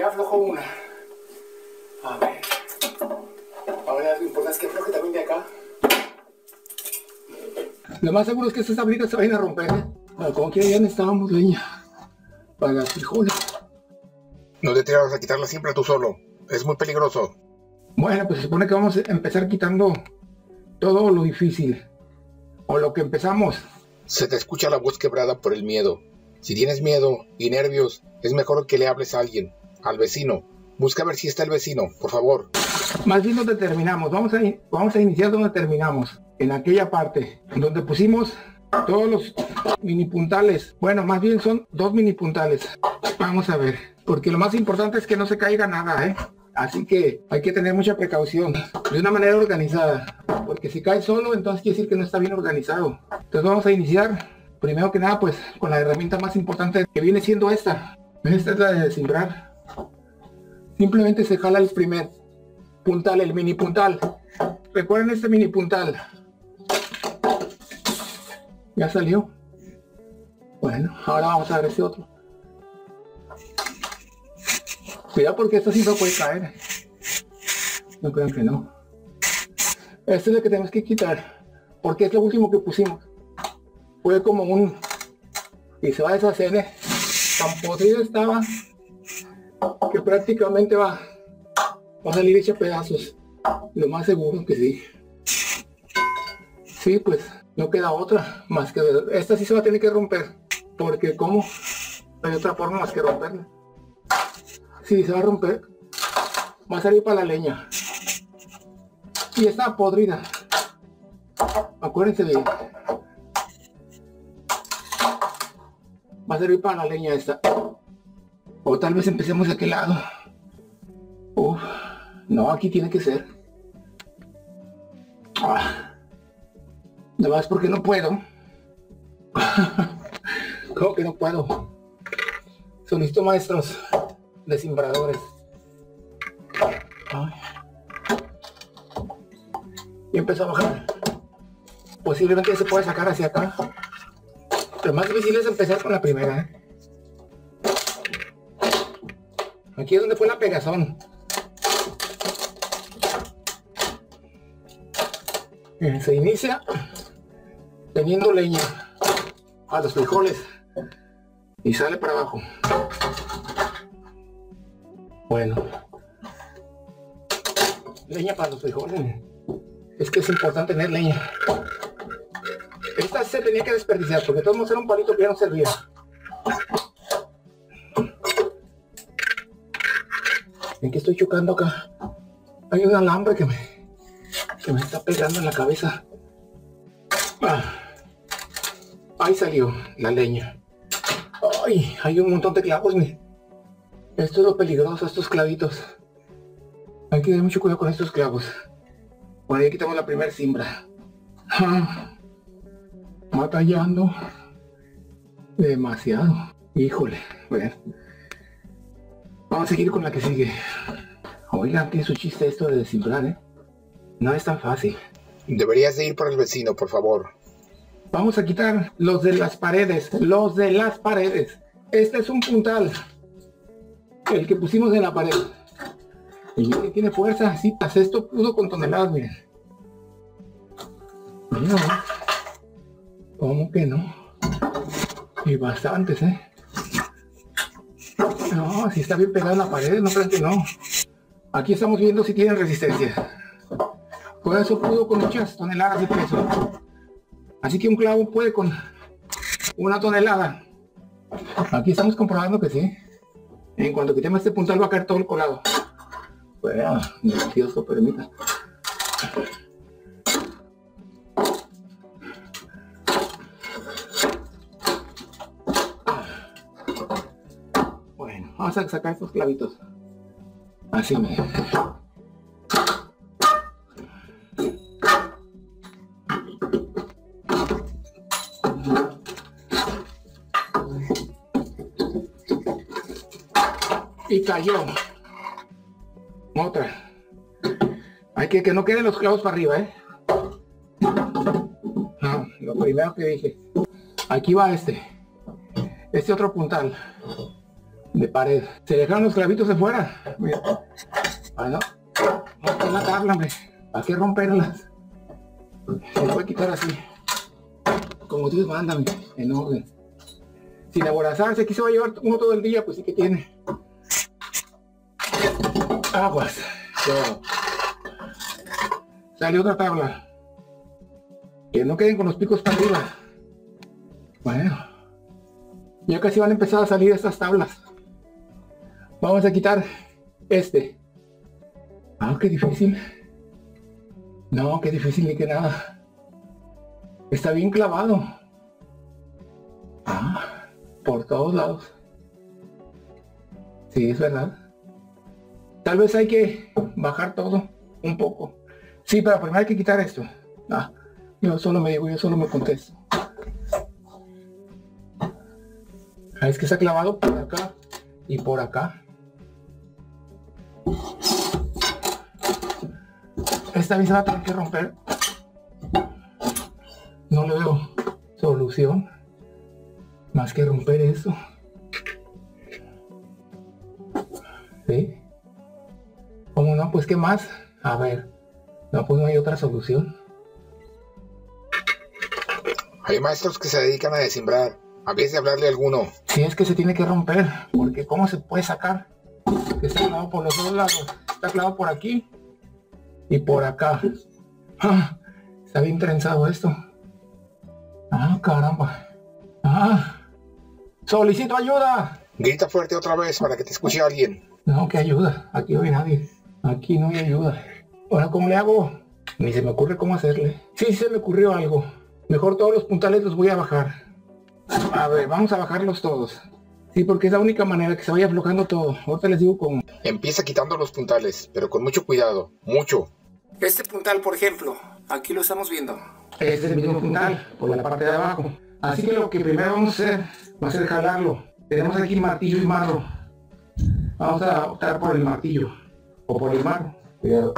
aflojo una. A ver. Ahora lo importante es que afloje también de acá. Lo más seguro es que estas tablitas se vayan a romper, ¿eh? Bueno, como quiera ya necesitábamos leña para las frijoles. No te tiras a quitarla siempre tú solo. Es muy peligroso. Bueno, pues se supone que vamos a empezar quitando todo lo difícil. O lo que empezamos. Se te escucha la voz quebrada por el miedo. Si tienes miedo y nervios, es mejor que le hables a alguien, al vecino. Busca ver si está el vecino, por favor. Más bien donde terminamos. Vamos a iniciar donde terminamos. En aquella parte donde pusimos todos los mini puntales. Bueno, más bien son 2 mini puntales. Vamos a ver. Porque lo más importante es que no se caiga nada, ¿eh? Así que hay que tener mucha precaución. De una manera organizada. Porque si cae solo, entonces quiere decir que no está bien organizado. Entonces vamos a iniciar, primero que nada, pues con la herramienta más importante, que viene siendo esta. Esta es la de descimbrar. Simplemente se jala el primer puntal, el mini puntal. Recuerden este mini puntal. Ya salió. Bueno, ahora vamos a ver este otro. Cuidado porque esto sí no puede caer. No crean que no. Esto es lo que tenemos que quitar. Porque es lo último que pusimos. Fue como un... Y se va a deshacer, ¿eh? Tan podrido estaba que prácticamente va a salir hecha pedazos. Lo más seguro que sí. Sí, pues no queda otra más que... Esta sí se va a tener que romper. Porque ¿cómo? No hay otra forma más que romperla. Sí, se va a romper. Va a salir para la leña. Y está podrida. Acuérdense bien. Va a servir para la leña esta. O tal vez empecemos de aquel lado. Uf, no, aquí tiene que ser. Nada más porque no puedo. ¿Cómo que no puedo? Solicito maestros descimbradores. Y empezó a bajar. Posiblemente se puede sacar hacia acá. Lo más difícil es empezar con la primera, ¿eh? Aquí es donde fue la pegazón. Se inicia teniendo leña a los frijoles y sale para abajo. Bueno, leña para los frijoles. Es que es importante tener leña. Esta se tenía que desperdiciar porque todo era un palito que ya no servía. ¿En qué estoy chocando acá? Hay un alambre que me está pegando en la cabeza. Ahí salió la leña. Ay, hay un montón de clavos. Esto es lo peligroso, estos clavitos. Hay que tener mucho cuidado con estos clavos. Bueno, ahí quitamos la primera cimbra. Batallando demasiado. Híjole, bueno. Vamos a seguir con la que sigue. Oigan, tiene su chiste esto de descimbrar, ¿eh? No es tan fácil. Deberías de ir por el vecino, por favor. Vamos a quitar los de las paredes. Los de las paredes. Este es un puntal. El que pusimos en la pared. Y miren, tiene fuerza. Sí, esto pudo con toneladas, miren. No. ¿Cómo que no? Y bastantes, ¿eh? No, si está bien pegado en la pared, no crean que no. Aquí estamos viendo si tienen resistencia. Por eso pudo con muchas toneladas de peso. Así que un clavo puede con 1 tonelada. Aquí estamos comprobando que sí. En cuanto quitemos este puntal va a caer todo el colado. Bueno, Dios lo permita. Bueno, vamos a sacar estos clavitos. Así me... Y cayó. Otra. Hay que no queden los clavos para arriba, ¿eh? No, lo primero que dije. Aquí va este otro puntal. de pared. Se dejaron los clavitos de fuera. Mira. Bueno, no está la tabla, hombre. ¿Para qué romperlas? Se puede quitar así. Como Dios manda, en orden. Sin aborazarse, aquí se va a llevar uno todo el día, pues sí que tiene. Aguas. So. Sale otra tabla. Que no queden con los picos para arriba. Bueno. Ya casi van a empezar a salir estas tablas. Vamos a quitar este. Ah, qué difícil. No, qué difícil ni que nada. Está bien clavado. Ah, por todos lados. Sí, es verdad. Tal vez hay que bajar todo un poco. Sí, pero primero hay que quitar esto. Ah, yo solo me contesto. Ah, es que está clavado por acá y por acá. Esta vez se va a tener que romper. No le veo solución más que romper eso. ¿Sí? ¿Cómo no? Pues ¿qué más? A ver. No, pues no hay otra solución. Hay maestros que se dedican a descimbrar. A veces de hablarle a alguno. Sí, es que se tiene que romper. Porque ¿cómo se puede sacar? Está clavado por los dos lados. Está clavado por aquí y por acá. Ah, está bien trenzado esto. Ah, caramba. Ah, solicito ayuda. Grita fuerte otra vez para que te escuche alguien. No, que ayuda. Aquí no hay nadie. Aquí no hay ayuda. Ahora, ¿cómo le hago? Ni se me ocurre cómo hacerle. Sí, se me ocurrió algo. Mejor todos los puntales los voy a bajar. A ver, vamos a bajarlos todos. Sí, porque es la única manera que se vaya aflojando todo. Ahorita les digo cómo. Empieza quitando los puntales, pero con mucho cuidado. Mucho. Este puntal, por ejemplo, aquí lo estamos viendo. Este es el mismo puntal, por la parte de abajo. Así que lo que primero vamos a hacer, va a ser jalarlo. Tenemos aquí martillo y marro. Vamos a optar por el martillo. O por el marro. Cuidado.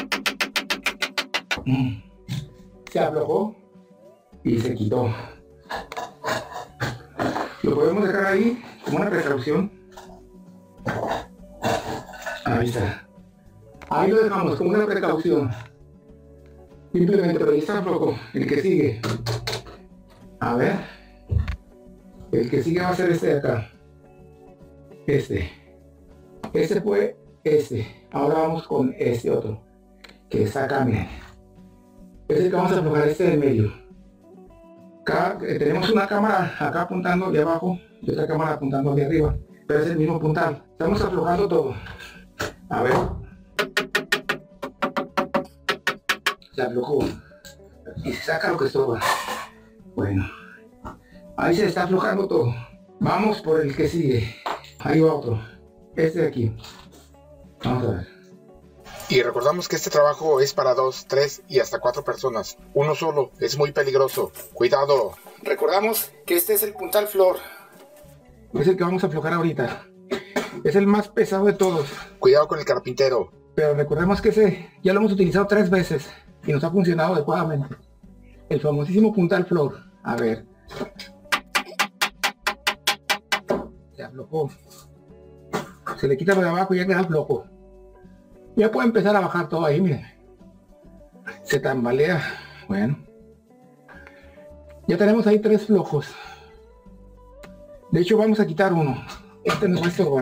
Se aflojó y se quitó. Lo podemos dejar ahí como una precaución. Ahí está. Ahí lo dejamos como una precaución. Simplemente, pero ahí está flojo. El que sigue. A ver. El que sigue va a ser este de acá. Este. Este fue este. Ahora vamos con este otro. Que está acá, miren. Es el que vamos a aflojar, este del medio. Acá tenemos una cámara acá apuntando de abajo y otra cámara apuntando de arriba. Pero es el mismo puntal. Estamos aflojando todo. A ver. Se aflojó. Y se saca lo que estorba. Bueno. Ahí se está aflojando todo. Vamos por el que sigue. Ahí va otro. Este de aquí. Vamos a ver. Y recordamos que este trabajo es para 2, 3 y hasta 4 personas. Uno solo es muy peligroso. Cuidado. Recordamos que este es el puntal flor. Es el que vamos a aflojar ahorita. Es el más pesado de todos. Cuidado con el carpintero. Pero recordemos que ese ya lo hemos utilizado 3 veces y nos ha funcionado adecuadamente. El famosísimo puntal flor. A ver. Se aflojó. Se le quita lo de abajo y ya queda flojo. Ya puede empezar a bajar todo ahí, miren. Se tambalea. Bueno. Ya tenemos ahí 3 flojos. De hecho vamos a quitar uno. Este nos va a estorbar.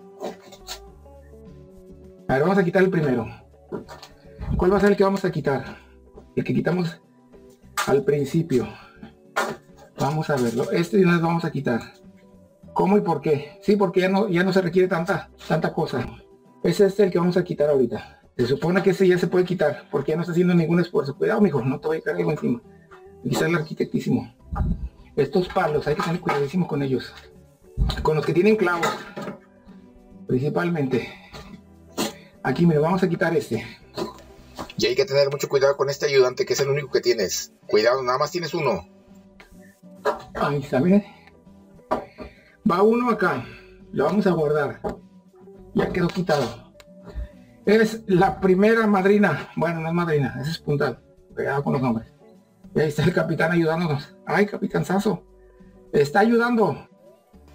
A ver, vamos a quitar el primero. ¿Cuál va a ser el que vamos a quitar? El que quitamos al principio. Vamos a verlo. Este de una vez vamos a quitar. ¿Cómo y por qué? Sí, porque ya no se requiere tanta cosa. Es este el que vamos a quitar ahorita. Se supone que ese ya se puede quitar, porque ya no está haciendo ningún esfuerzo. Cuidado, mijo, no te voy a caer algo encima. Aquí está el arquitectísimo. Estos palos, hay que tener cuidadísimo con ellos. Con los que tienen clavos. Principalmente. Aquí, mira, vamos a quitar este. Y hay que tener mucho cuidado con este ayudante, que es el único que tienes. Cuidado, nada más tienes uno. Ahí está, miren. Va uno acá. Lo vamos a guardar. Ya quedó quitado. Es la primera madrina. Bueno, no es madrina, ese es puntal. Cuidado con los nombres. Y ahí está el capitán ayudándonos. Ay, capitán Sasso. Está ayudando.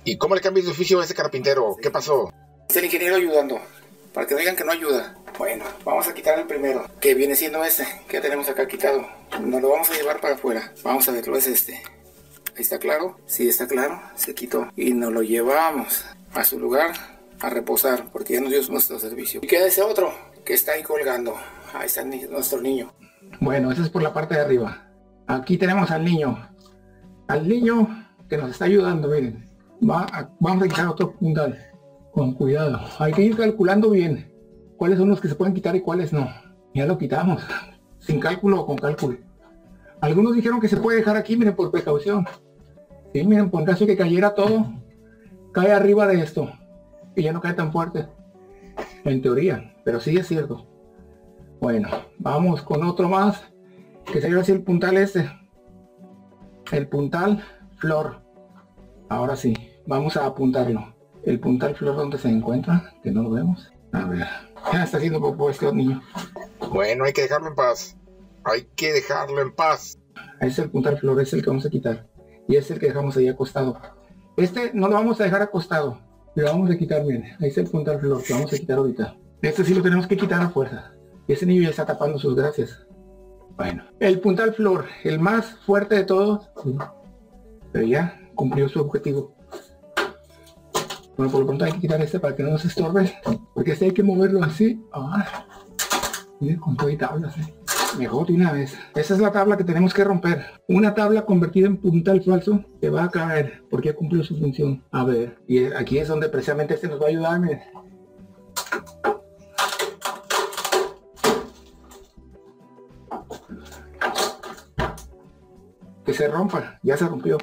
¿Y cómo le cambias de oficio a ese carpintero? ¿Qué pasó? Es el ingeniero ayudando, para que no digan que no ayuda. Bueno, vamos a quitar el primero, que viene siendo este, que ya tenemos acá quitado. Nos lo vamos a llevar para afuera. Vamos a verlo, es este. Ahí está claro, sí está claro, se quitó. Y nos lo llevamos a su lugar a reposar, porque ya nos dio nuestro servicio. Y queda ese otro, que está ahí colgando. Ahí está nuestro niño. Bueno, ese es por la parte de arriba. Aquí tenemos al niño. Al niño que nos está ayudando, miren. Vamos a quitar otro puntal. Con cuidado. Hay que ir calculando bien cuáles son los que se pueden quitar y cuáles no. Ya lo quitamos. Sin cálculo o con cálculo. Algunos dijeron que se puede dejar aquí, miren, por precaución. Sí, miren, por caso que cayera todo, cae arriba de esto. Y ya no cae tan fuerte. En teoría. Pero sí es cierto. Bueno, vamos con otro más. Que sería así el puntal este. El puntal flor. Ahora sí, vamos a apuntarlo. El puntal flor, ¿dónde se encuentra? Que no lo vemos. A ver, ya está haciendo popó este niño. Bueno, hay que dejarlo en paz. Hay que dejarlo en paz. Ese es el puntal flor, es el que vamos a quitar. Y es el que dejamos ahí acostado. Este no lo vamos a dejar acostado. Lo vamos a quitar, bien. Ahí está el puntal flor que vamos a quitar ahorita. Este sí lo tenemos que quitar a fuerza. Y ese niño ya está tapando sus gracias. Bueno, el puntal flor, el más fuerte de todos. Pero ya cumplió su objetivo. Bueno, por lo pronto hay que quitar este para que no nos estorbe. Porque este hay que moverlo así. Ah, miren, con todo y tablas. Mejor de una vez. Esa es la tabla que tenemos que romper. Una tabla convertida en puntal falso que va a caer porque ya cumplió su función. A ver, y aquí es donde precisamente este nos va a ayudar. Miren. Que se rompa. Ya se rompió.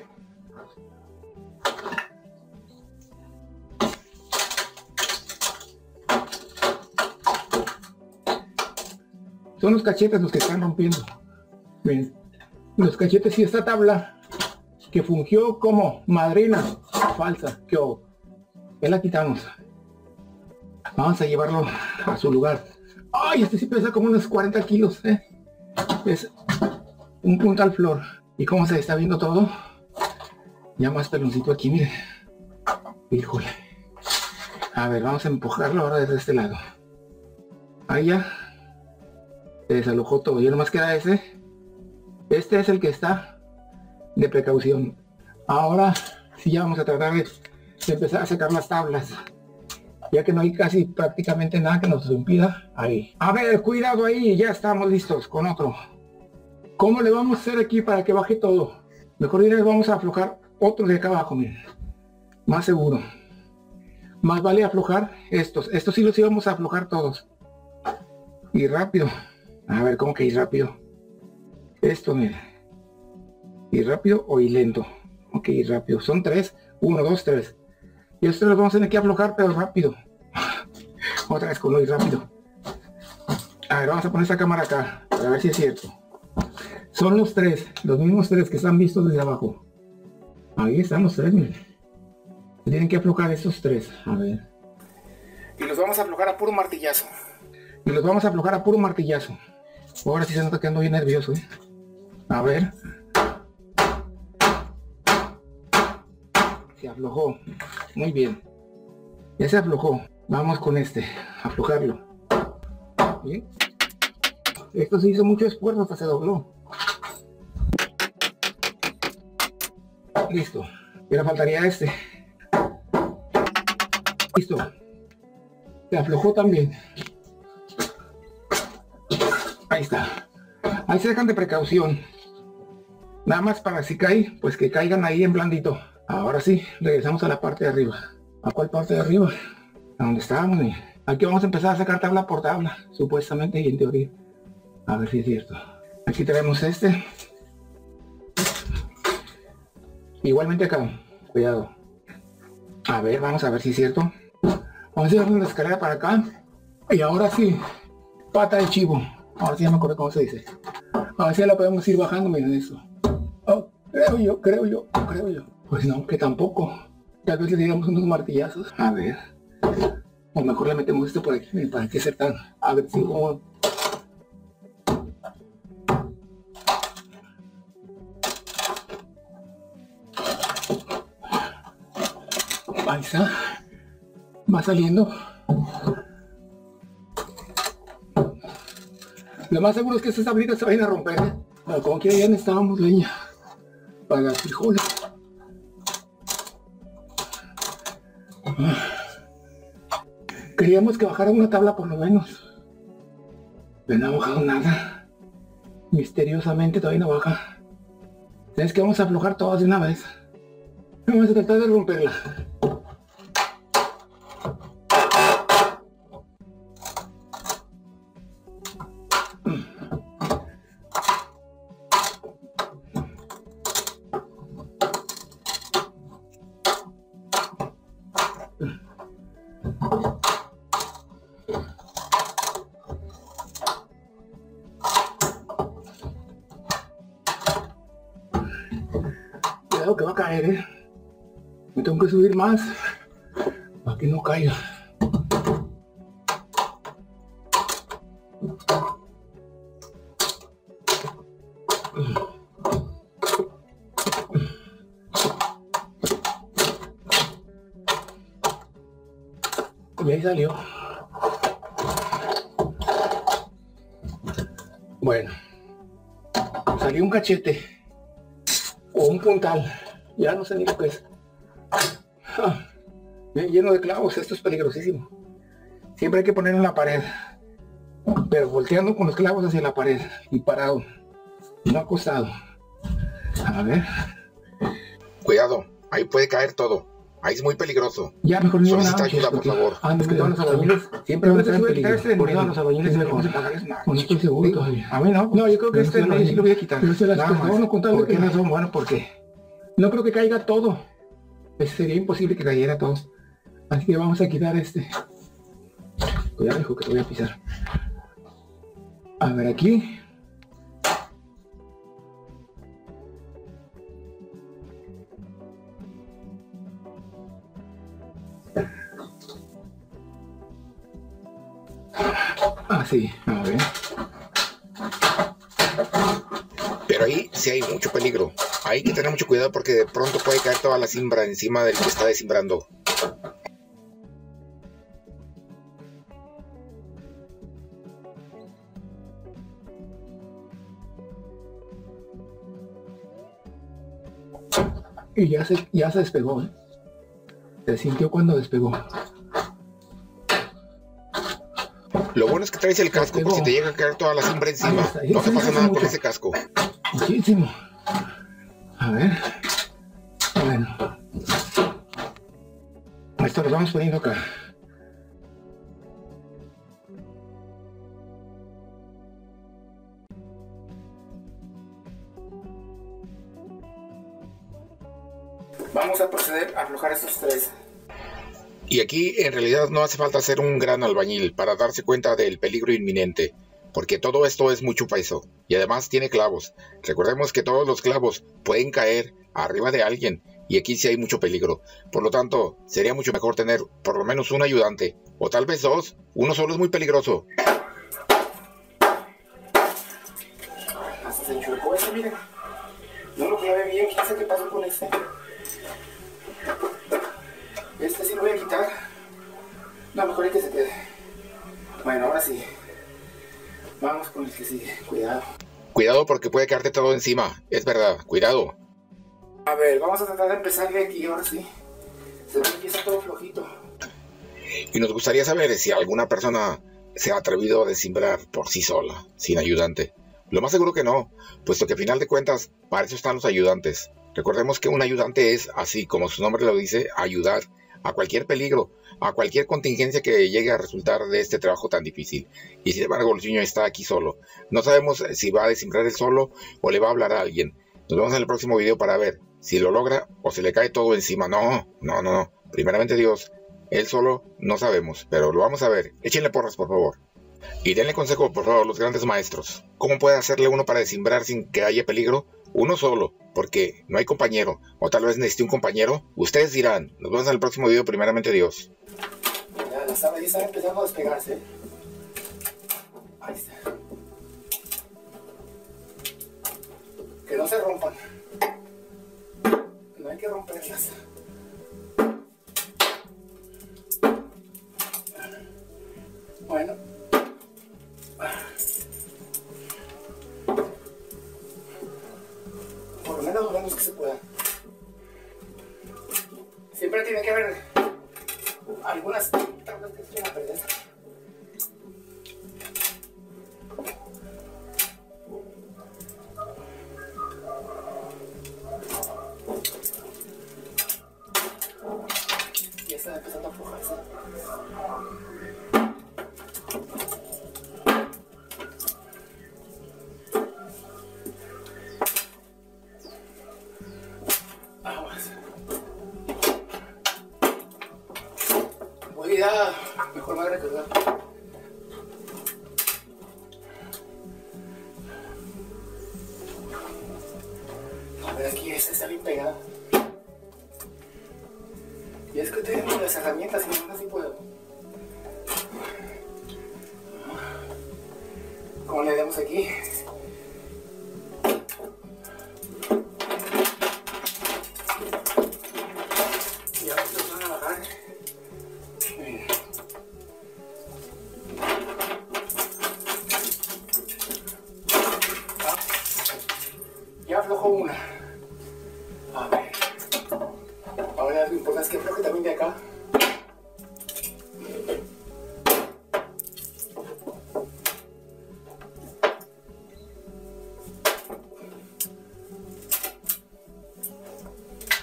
Son los cachetes los que están rompiendo. Miren, los cachetes y esta tabla que fungió como madrina falsa, que ya la quitamos. Vamos a llevarlo a su lugar. Ay, este sí pesa como unos 40 kilos, Es un puntal flor. ¿Y cómo se está viendo todo? Ya más peloncito aquí, mire. Híjole. A ver, vamos a empujarlo ahora desde este lado. Ahí ya. Se desalojó todo. Ya nomás queda ese. Este es el que está de precaución. Ahora sí ya vamos a tratar de empezar a sacar las tablas. Ya que no hay casi prácticamente nada que nos impida. Ahí. A ver, cuidado ahí. Ya estamos listos con otro. ¿Cómo le vamos a hacer aquí para que baje todo? Mejor diré, vamos a aflojar otro de acá abajo, miren. Más seguro. Más vale aflojar estos. Estos sí los íbamos a aflojar todos. Y rápido. A ver, ¿cómo que ir rápido? Esto, miren. Ir rápido o ir lento. Ok, ir rápido. Son 3. 1, 2, 3. Y estos los vamos a tener que aflojar, pero rápido. Otra vez con ir rápido. A ver, vamos a poner esta cámara acá. Para ver si es cierto. Son los 3. Los mismos 3 que están vistos desde abajo. Ahí están los 3, miren. Tienen que aflojar estos 3. A ver. Y los vamos a aflojar a puro martillazo. Ahora sí se nota que ando bien nervioso, A ver. Se aflojó. Muy bien. Ya se aflojó. Vamos con este. Aflojarlo. ¿Bien? Esto se hizo mucho esfuerzo, hasta se dobló. Listo. Y ahora faltaría este. Listo. Se aflojó también. Ahí está. Ahí se dejan de precaución. Nada más para si cae, pues que caigan ahí en blandito. Ahora sí, regresamos a la parte de arriba. ¿A cuál parte de arriba? A donde estábamos. Aquí vamos a empezar a sacar tabla por tabla, supuestamente y en teoría. A ver si es cierto. Aquí tenemos este. Igualmente acá. Cuidado. A ver, vamos a ver si es cierto. Vamos a llevar la escalera para acá. Y ahora sí, pata de chivo. Ahora sí ya me acuerdo cómo se dice. A ver si ya la podemos ir bajando, miren eso. Oh, creo yo. Pues no, que tampoco. Tal vez le digamos unos martillazos. A ver. O mejor le metemos esto por aquí, miren, para que ser tan agresivo. está. Va saliendo. Lo más seguro es que estas tablitas se vayan a romper, ¿eh? Pero como quiera ya necesitábamos leña para las frijoles. Queríamos que bajara una tabla por lo menos. Pero no ha bajado nada. Misteriosamente todavía no baja. Es que vamos a aflojar todas de una vez. Vamos a tratar de romperla. Cuidado que va a caer, ¿eh? Me tengo que subir más para que no caiga. Y ahí salió. Bueno, salió un cachete o un puntal, ya no sé ni lo que es. Lleno de clavos, esto es peligrosísimo. Siempre hay que ponerlo en la pared, pero volteando con los clavos hacia la pared y parado, no acostado. A ver. Cuidado, ahí puede caer todo. Ahí es muy peligroso. Ya, mejor no Solicita ayuda, por favor. Antes que todos los albañiles siempre van a estar en peligro. Por eso los albañiles mejor. No estoy seguro todavía. A mí no. No, yo creo que este no, sí lo voy a quitar. Pero se las no contar por qué razón. Bueno, porque no creo que caiga todo. Sería imposible que cayera todo. Así que vamos a quitar este. Cuidado, hijo, que te voy a pisar. A ver, aquí. Así, a ver. Pero ahí sí hay mucho peligro. Hay que tener mucho cuidado porque de pronto puede caer toda la cimbra encima del que está desimbrando. Y ya se despegó, ¿eh? Se sintió cuando despegó. Lo bueno es que traes el casco por si te llega a caer toda la cimbra encima. No te pasa nada con ese casco. Muchísimo. A ver. Bueno. Esto lo vamos poniendo acá. Vamos a proceder a aflojar estos tres. Y aquí en realidad no hace falta ser un gran albañil para darse cuenta del peligro inminente, porque todo esto es mucho peso y además tiene clavos. Recordemos que todos los clavos pueden caer arriba de alguien y aquí sí hay mucho peligro. Por lo tanto, sería mucho mejor tener por lo menos un ayudante o tal vez dos. Uno solo es muy peligroso. Hasta se enchuecó ese, miren. No lo clavé bien, quién sabe qué pasó con este. Este sí lo voy a quitar. No, mejor hay que se quede. Bueno, ahora sí. Vamos con el que sigue. Cuidado. Cuidado porque puede caerte todo encima. Es verdad, cuidado. A ver, vamos a tratar de empezar de aquí, ahora sí. Se ve que está todo flojito. Y nos gustaría saber si alguna persona se ha atrevido a desimbrar por sí sola, sin ayudante. Lo más seguro que no, puesto que a final de cuentas, para eso están los ayudantes. Recordemos que un ayudante es, así como su nombre lo dice, ayudar a cualquier peligro, a cualquier contingencia que llegue a resultar de este trabajo tan difícil. Y sin embargo, Luciño está aquí solo. No sabemos si va a desimbrar él solo o le va a hablar a alguien. Nos vemos en el próximo video para ver si lo logra o se le cae todo encima. No. Primeramente Dios, él solo no sabemos, pero lo vamos a ver. Échenle porras, por favor. Y denle consejo, por favor, los grandes maestros. ¿Cómo puede hacerle uno para desimbrar sin que haya peligro? Uno solo, porque no hay compañero. O tal vez necesite un compañero. Ustedes dirán. Nos vemos en el próximo video, primeramente Dios. Ya, la tabla ya está empezando a despegarse. Ahí está. Que no se rompan. No hay que romperlas. Bueno. Por lo menos que se pueda. Siempre tiene que haber algunas tablas que se van a perder. Ya está empezando a aflojarse. Voy a mejor me voy a recargar. A ver, aquí esta está bien pegada. Y es que tenemos las herramientas y no así puedo. ¿Cómo le damos aquí? Ya los van a bajar. Miren. Ya aflojó una. A ver. Ahora lo importante es que afloje también de acá.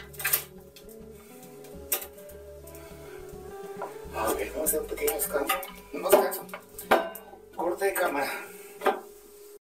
A ver, vamos a hacer un pequeño escándalo.